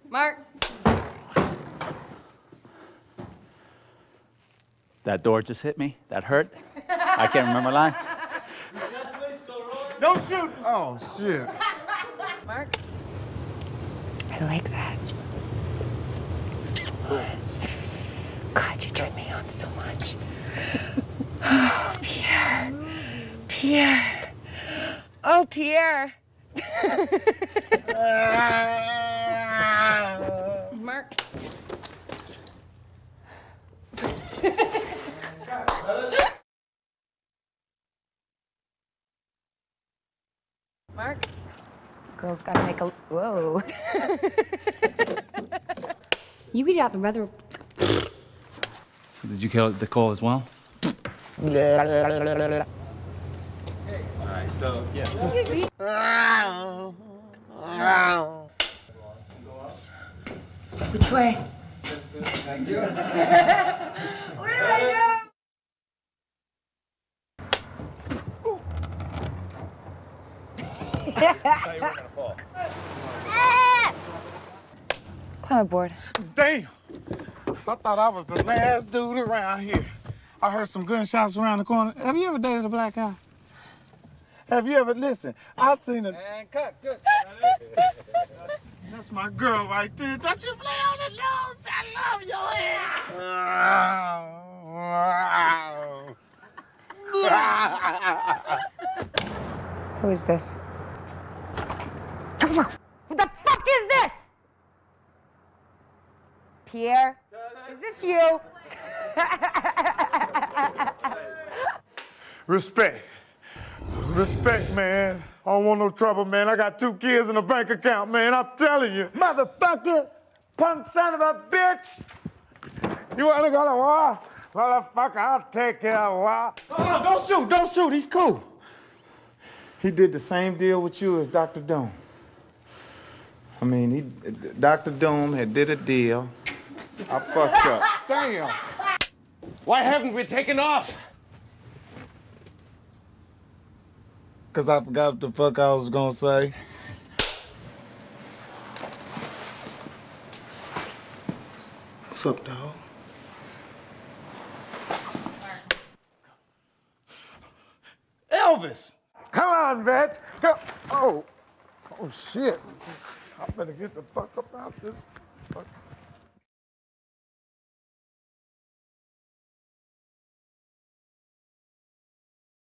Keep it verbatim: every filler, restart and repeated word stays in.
Mark. That door just hit me. That hurt. I can't remember a line. Don't shoot! Oh, shit. Mark. I like that. God, you turn me on so much. Oh, Pierre. Pierre. Oh, Pierre. Mark. Mark. Girls gotta make a. Whoa. You eat out the weather. Did you kill the coal as well? All right, so, yeah. Which way? Thank you. Where do I go? Climb aboard. Damn. I thought I was the last dude around here. I heard some gunshots around the corner. Have you ever dated a black guy? Have you ever, listen, I've seen a... And cut, good. That's my girl right there. Don't you play on the nose? I love your hair. Who is this? Who the fuck is this? Pierre? Is this you? Respect. Respect, man. I don't want no trouble, man. I got two kids in a bank account, man. I'm telling you. Motherfucker! Punk son of a bitch! You wanna go to war? Motherfucker, I'll take care of war. Oh, don't shoot, don't shoot. He's cool. He did the same deal with you as Doctor Doom. I mean, he, Doctor Doom had did a deal. I fucked up. Damn. Why haven't we taken off? Because I forgot what the fuck I was gonna say. What's up, dog? Elvis! Come on, Vet. Come. Oh. Oh, shit. I better get the fuck up out this. Fuck.